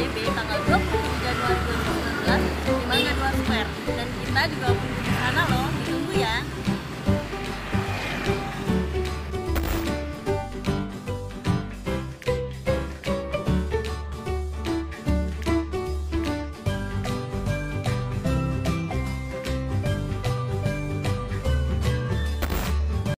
PMJB tanggal 27 Januari 2019 di Mangga 2 Square. Dan kita juga menunggu di sana loh, ditunggu ya.